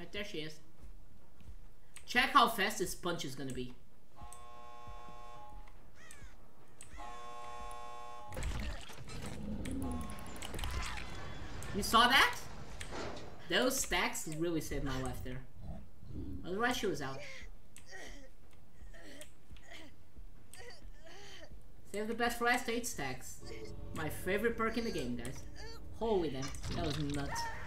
Right, there she is. Check how fast this punch is gonna be. You saw that? Those stacks really saved my life there. Otherwise she was out. Save the best for last, 8 stacks. My favorite perk in the game, guys. Holy damn, that was nuts.